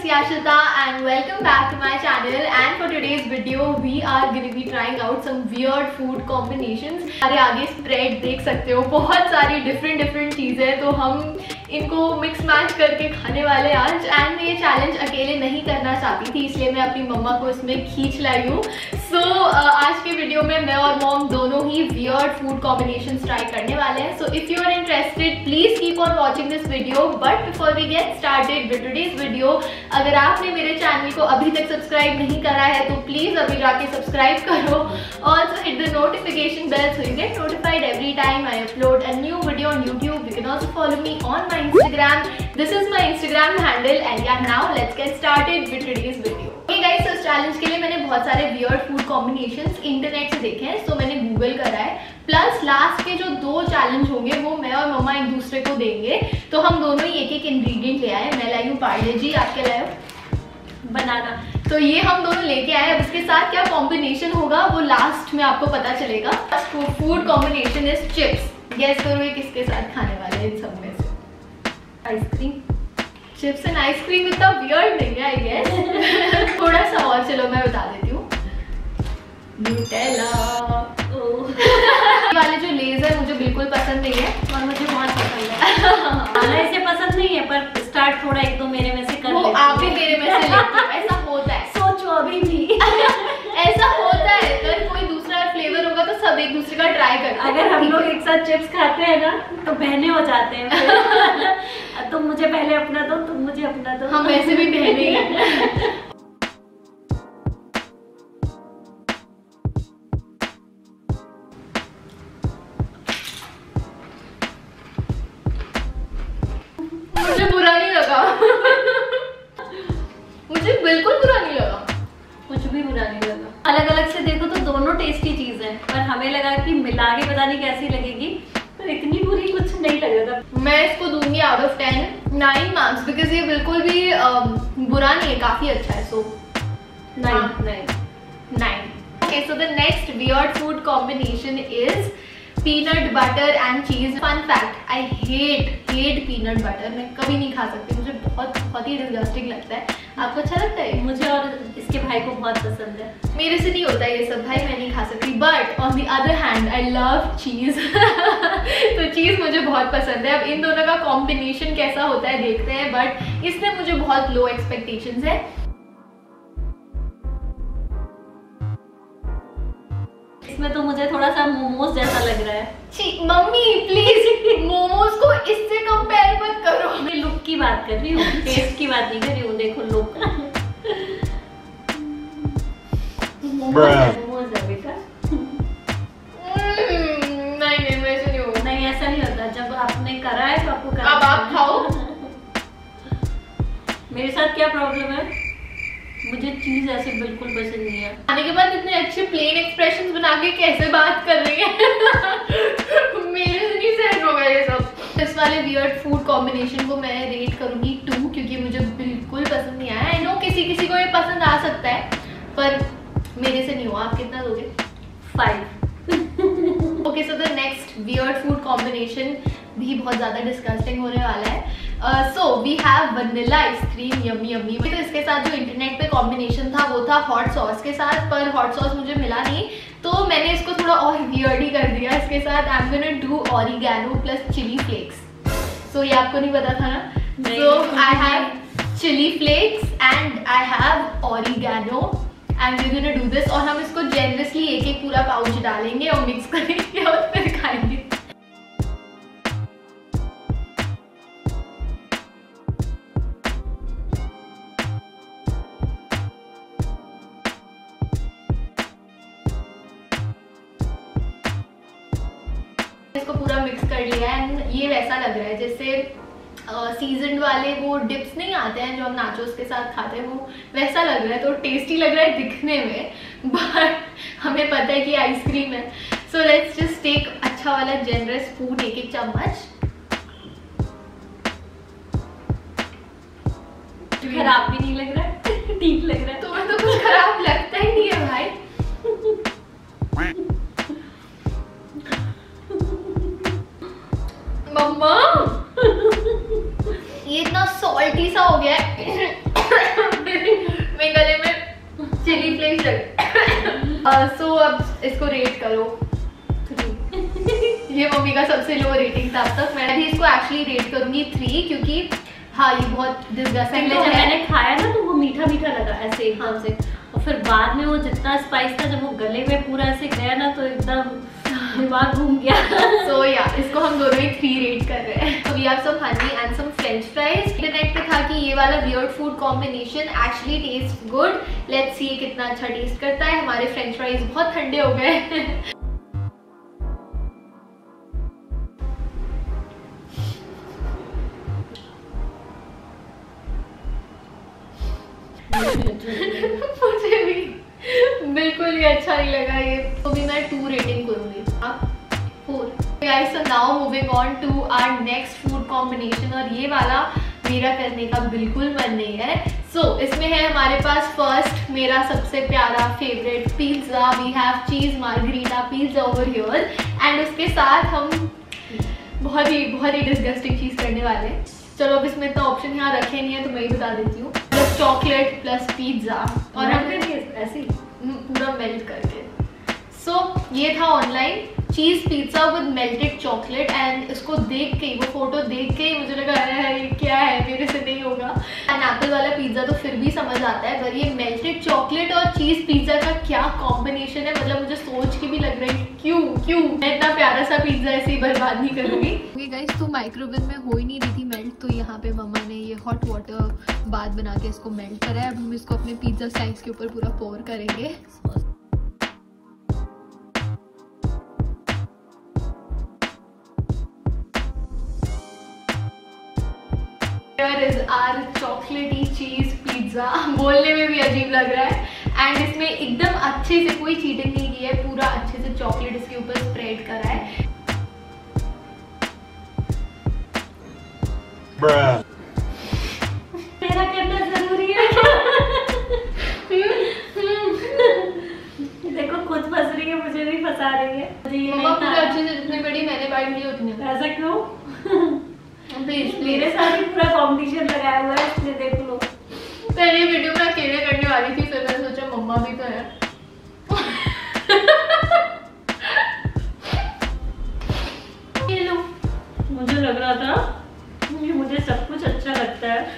Yashita and welcome back to my channel, and for today's video we are going to be trying out some weird food combinations. हमारे आगे spread देख सकते हो, बहुत सारी different चीज़ें, तो हम इनको मिक्स मैच करके खाने वाले आज। एंड ये चैलेंज अकेले नहीं करना चाहती थी, इसलिए मैं अपनी मम्मा को इसमें खींच लाई हूँ। सो आज के वीडियो में मैं और मॉम दोनों ही वियर्ड फूड कॉम्बिनेशंस ट्राई करने वाले हैं। So if you are interested please keep on watching this video. But before we get started with today's video, अगर आपने मेरे चैनल को अभी तक सब्सक्राइब नहीं करा है तो प्लीज अभी जाके सब्सक्राइब करो। Also hit the notification bell so you get notified every time I upload a new video on YouTube. You can also follow me on Instagram. This is my Instagram handle and yeah, now let's get started with today's video. Okay guys, so इस challenge के लिए मैंने बहुत सारे weird food combinations internet से देखे हैं, so मैंने गूगल करा है। प्लस लास्ट के जो 2 चैलेंज होंगे वो मैं और मम्मा एक दूसरे को देंगे, तो हम दोनों ही एक इंग्रेडिएंट ले आए। मैं लाई हूँ पार्ले जी, आप क्या लाए हो? बनाना। तो ये हम दोनों लेके आए। अब इसके साथ क्या कॉम्बिनेशन होगा वो लास्ट में आपको पता चलेगा। Food combination is chips. Guess करो ये किसके साथ खाने वाले हैं इन सब में से? आइसक्रीम। चिप्स एंड आइसक्रीम इतना वियर्ड नहीं है आई गेस। थोड़ा सा और, चलो मैं बता देती हूँ। न्यूटेला। वाले जो लेज है मुझे बिल्कुल पसंद नहीं है, और मुझे बहुत पसंद है। खाना इसे पसंद नहीं है, पर स्टार्ट थोड़ा एक दो मेरे में से कर वो आप ही मेरे में से लेते हो, ऐसा होता है। सोचो अभी भी ऐसा होता है, अगर कोई दूसरा फ्लेवर होगा तो सब एक दूसरे का ट्राई करते हैं। अगर हम लोग एक साथ चिप्स खाते हैं ना तो बहने हो जाते हैं। तुम मुझे पहले अपना दो, तुम मुझे अपना दो। हम वैसे भी बहने हैं। मुझे बुरा नहीं लगा। मुझे बिल्कुल बुरा नहीं लगा, कुछ भी बुरा नहीं लगा। अलग अलग से देखो तो दोनों टेस्टी चीज है, पर हमें लगा कि मिला के पता नहीं कैसी लगेगी, पर इतनी बुरी कुछ नहीं लग रहा था। मैं इसको दूंगी आउट ऑफ 10 9 मार्क्स, बिकॉज ये बिल्कुल भी बुरा नहीं है, काफी अच्छा है। सो 9। Okay, so the next weird food combination is peanut butter and cheese. Fun fact, I hate peanut butter. मैं कभी नहीं खा सकती, मुझे बहुत ही डिस्गस्टिंग लगता है। आपको अच्छा लगता है? मुझे और इसके भाई को बहुत पसंद है। मेरे से नहीं होता ये सब भाई, मैं नहीं खा सकती। But on the other hand I love cheese. तो चीज मुझे बहुत पसंद है। अब इन दोनों का कॉम्बिनेशन कैसा होता है देखते हैं, बट इसमें मुझे बहुत लो एक्सपेक्टेशंस है। इसमें तो मुझे थोड़ा सा मोमोज जैसा लग रहा है। मम्मी प्लीज मोमोज को इससे कंपेयर मत करो। मैं लुक की बात कर रही हूँ, टेस्ट की बात नहीं कर रही हूँ। देखो लुक। मोमोज है बेटा। नहीं वैसे नहीं होगा। नहीं ऐसा नहीं होता, जब आपने करा है तो आपको करना। अब आप खाओ। मेरे साथ क्या प्रॉब्लम है, मुझे चीज ऐसे बिल्कुल पसंद नहीं है। खाने के बाद इतने अच्छे प्लेन एक्सप्रेशंस बना के कैसे बात कर रही है? मेरे से नहीं सहन होगा ये सब। इस वाले वियर्ड फूड कॉम्बिनेशन को मैं रेट करूंगी 2, क्योंकि मुझे बिल्कुल पसंद नहीं आया। आई नो किसी को ये पसंद आ सकता है, पर मेरे से नहीं हुआ। आप कितना दोगे? 5। Okay, so the next weird food combination भी बहुत ज़्यादा डिस्गस्टिंग होने वाला है। So we have vanilla ice cream, yummy. तो इसके साथ जो इंटरनेट पे कॉम्बिनेशन था वो था हॉट सॉस के साथ, पर हॉट सॉस मुझे मिला नहीं, तो मैंने इसको थोड़ा और वियर्ड ही कर दिया। इसके साथ I am gonna do oregano plus chilli flakes. So ये आपको नहीं पता था ना? So I have chilli flakes and I have oregano and we gonna do this. और हम इसको जेनरसली एक पूरा पाउच डालेंगे और मिक्स करेंगे और फिर खाएंगे। इसको पूरा मिक्स कर लिया है। ये वैसा लग रहा है जैसे सीजन्ड वाले वो डिप्स नहीं आते हैं जो हम नाचोस के साथ खाते हैं, वो वैसा लग रहा है। तो टेस्टी लग रहा है दिखने में, बट हमें पता है कि आइसक्रीम है। सो लेट्स जस्ट टेक अच्छा वाला जेनरस स्पून, एक चम्मच। खराब भी नहीं लग रहा है, ठीक लग रहा है। तुम्हें तो कुछ खराब लगता ही नहीं है भाई। मम्मा ये इतना सॉल्टी सा हो गया है। सो अब इसको रेट करो 3। ये मम्मी का सबसे लो रेटिंग था अब तक। मैं भी इसको एक्चुअली रेट करूंगी 3 क्योंकि हाँ ये बहुत डिस्गस्टिंग जब मैंने खाया ना तो वो मीठा मीठा लगा ऐसे एकदम से, और फिर बाद में वो जितना स्पाइस था जब वो गले में पूरा ऐसे गया ना तो एकदम दिमाग घूम गया। So yeah, इसको हम दोनों ही 3 रेट कर रहे हैं। So we have some honey and some French fries। Internet पे था कि ये वाला weird food combination actually tastes good। Let's see कितना अच्छा टेस्ट करता है। हमारे French fries बहुत ठंडे हो गए। मुझे भी बिल्कुल भी अच्छा नहीं लगा ये, तो भी मैं 2 रेटिंग करूंगी। आप 4। Guys, so now moving on to our next food combination और ये वाला मेरा करने का बिल्कुल मन नहीं है। इसमें है हमारे पास फर्स्ट मेरा सबसे प्यारा favourite pizza. We have cheese margherita pizza over here and उसके साथ हम बहुत ही डिस्गस्टिंग चीज करने वाले हैं। चलो अब इसमें इतना ऑप्शन यहाँ रखे नहीं है तो मैं ही बता देती हूँ। प्लस चॉकलेट प्लस पिज्जा और हम ऐसे पूरा मेल्ट करके। ये था online cheese pizza with melted chocolate and इसको देख के वो फोटो देख के ही मुझे लगा है ये क्या है, मेरे से नहीं होगा। पाइनएप्पल वाला पिज्जा तो फिर भी समझ आता है, पर ये मेल्टेड चॉकलेट और चीज पिज्जा का क्या कॉम्बिनेशन है, मतलब मुझे सोच के भी लग रहा है क्यों मैं इतना प्यारा सा पिज्जा ऐसे ही बर्बाद नहीं करूंगी। गाइस तो माइक्रोवेव में हो ही नहीं रही थी मेल्ट, तो यहाँ पे मम्मा ने ये हॉट वाटर बाथ बना के इसको मेल्ट करा है। अब हम इसको अपने पिज्जा स्लाइस के ऊपर पूरा पोर करेंगे। Here is our chocolatey cheese pizza। बोलने में भी अजीब लग रहा है एंड इसमें एकदम अच्छे से कोई चीटिंग नहीं की है, पूरा अच्छे से चॉकलेट इसके ऊपर स्प्रेड करा है। मेरा करना जरूरी है। देखो खुद फंस रही है, मुझे भी फंसा रही है। मम्मा पूरा अच्छे से जितनी बड़ी मैंने बाइट ली उतनी। ऐसा क्यों? मेरे साथ ही पूरा कॉम्पिटिशन लगाया हुआ है, इसलिए देख लो। पहले वीडियो में अकेले करने वाली थी, फिर मैंने सोचा मम्मा भी तो है। ये लो। मुझे लग रहा था मुझे सब कुछ अच्छा लगता है।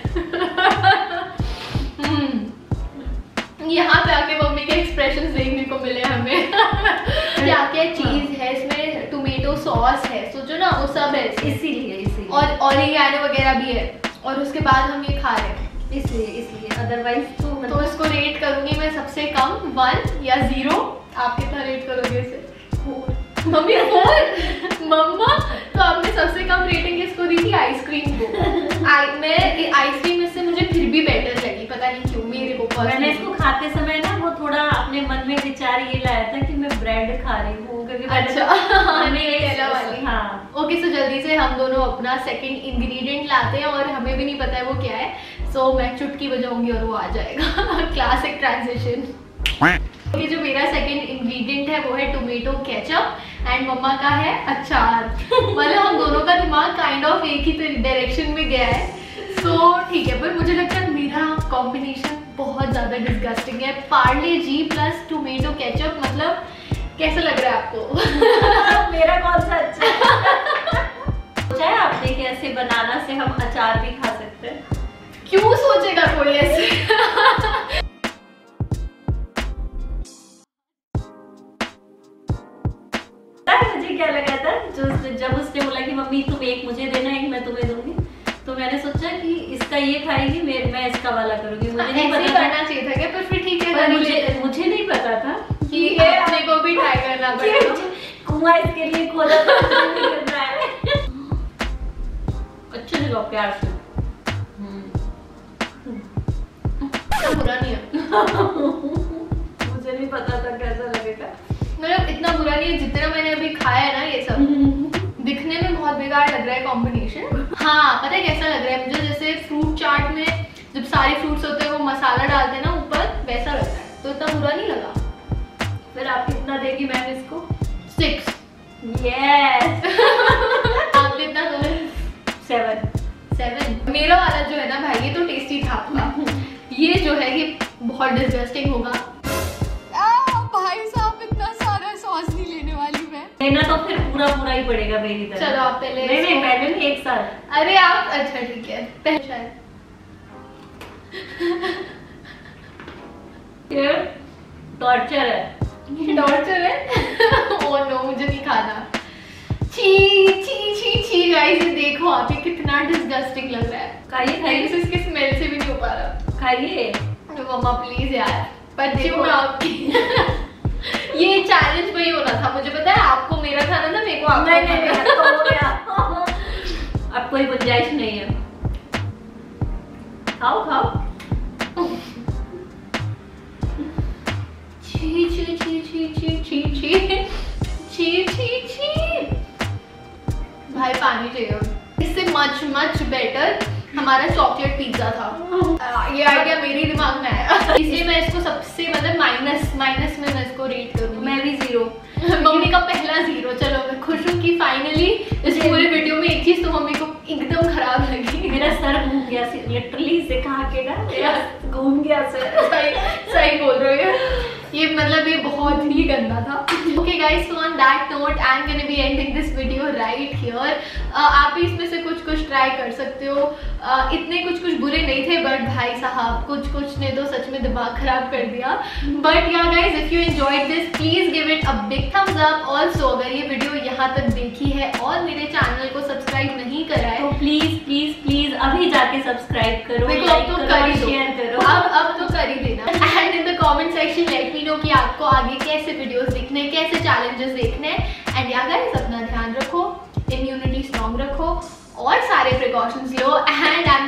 यहाँ पे आके मम्मी के एक्सप्रेशंस देखने को मिले हमें। क्या चीज है इसमें, टोमेटो सॉस है, सोचो ना वो सब है इसीलिए और ऑरिगैनो वगैरह भी है, और उसके बाद हम ये खा रहे हैं इसलिए अदरवाइज तो इसको रेट करूंगी मैं सबसे कम 1 या 0। आप कितना रेट करोगे इसे? 4। मम्मी 4? मम्मा तो आपने सबसे कम रेटिंग इसको दी थी आइसक्रीम को। मैं आइसक्रीम इससे मुझे फिर भी बेटर लगी, पता नहीं क्यों मेरे को। मैंने इसको खाते समय ना वो थोड़ा अपने मन में विचार ये लाया था कि मैं ब्रेड खा रही हूँ, क्योंकि ओके। सो जल्दी से हम दोनों अपना सेकंड इंग्रेडिएंट लाते हैं और हमें भी नहीं पता है वो क्या है। सो मैं चुटकी बजाऊंगी और वो आ जाएगा। Classic transition. ये जो मेरा सेकंड इंग्रेडिएंट है वो है टोमेटो केचप एंड मम्मा का है अचार। मतलब हम दोनों का दिमाग काइंड ऑफ एक ही डायरेक्शन में गया है। सो ठीक है, पर मुझे लगता है मेरा कॉम्बिनेशन बहुत ज्यादा डिस्गस्टिंग है। Parle G plus tomato ketchup, मतलब कैसा लग रहा है आपको? मेरा कौन सा अच्छा है? सोचा है आपने कि ऐसे बनाना से हम अचार भी खा सकते हैं? क्यों सोचेगा कोई ऐसे? मुझे क्या लगा था जब उसने बोला कि मम्मी तुम एक मुझे देना, एक मैं तुम्हें दूंगी, तो मैंने सोचा कि इसका ये खाएगी मैं इसका वाला करूंगी। मुझे नहीं पता करना चाहिए था क्या? पर फिर ठीक है, मुझे नहीं पता था कि अपने को भी ट्राई करना पड़ेगा। कुआं इसके लिए खोला तो करना है। अच्छे से लो, प्यार से। बुरा नहीं है। मुझे नहीं पता था कैसा लगेगा। मतलब इतना बुरा नहीं है जितना मैंने अभी खाया है ना ये सब। दिखने में बहुत बेकार लग रहा है कॉम्बिनेशन। हाँ पता है कैसा लग रहा है मुझे, जैसे फ्रूट चाट में जब सारे फ्रूट्स होते हैं वो मसाला डालते हैं ना ऊपर, वैसा लग रहा है। तो इतना बुरा नहीं लगा। फिर आप कितना देगी मैम इसको? 6। यस। आपने इतना दोगे? 7। मेरा वाला जो है ना भाई, ये तो टेस्टी था आपका। ये जो है ये बहुत डिस्गस्टिंग होगा। भाई साहब देना तो फिर पूरा पूरा ही पड़ेगा मेरी तरफ। चलो आप पहले। नहीं पहले नहीं, एक साथ। अरे आप, अच्छा ठीक है पहले शायद। ये टॉर्चर है। टॉर्चर है। ओह नो, मुझे नहीं खाना। छी छी छी छी गाइस, ये देखो आप, ये कितना डिस्गस्टिंग लग रहा है। खाइए इसकी स्मेल से भी नहीं हो पा रहा। खाइए मम्मा प्लीज यार, बच्ची हूँ मैं आपकी। ये चैलेंज वही होना था, मुझे पता है आपको मेरा खाना था, मेरे को आपका नहीं तो हो गया। अब कोई गुंजाइश नहीं है। खाओ खाओ। छी छी छी छी छी छी छी छी छी छी। भाई पानी चाहिए। इससे मच मच बेटर हमारा चॉकलेट पिज्जा था। ये आइडिया मेरे दिमाग में आया, इसलिए मैं इसको सबसे मतलब माइनस में मैं इसको रेट करूँगी। मैं भी 0। मम्मी का पहला 0। चलो मैं खुश हूँ कि फाइनली इस पूरे वीडियो में एक चीज तो मम्मी को एकदम खराब लगी। मेरा सर घूम गया, लिटरली से कहा के ना मेरा घूम गया सर। सही बोल रहे हो, ये मतलब ये बहुत ही गंदा था। Okay guys, so on that note I am gonna be ending this video right here. आप भी इसमें से कुछ ट्राई कर सकते हो। इतने कुछ बुरे नहीं थे, बट भाई साहब कुछ ने तो सच में दिमाग खराब कर दिया। But yeah guys, if you enjoyed this please give it a big thumbs up. Also अगर ये वीडियो यहाँ तक देखी है और मेरे चैनल को सब्सक्राइब नहीं करा है तो प्लीज अभी जाके सब्सक्राइब करो, लाइक करो, शेयर करो। अब तो कर ही देना। And in the comment section let me know कि आपको आगे कैसे वीडियोस देखने, कैसे चैलेंजेस देखने। एंड या गाइस, अपना ध्यान रखो, इम्यूनिटी स्ट्रॉन्ग रखो और सारे प्रिकॉशंस लो। एंड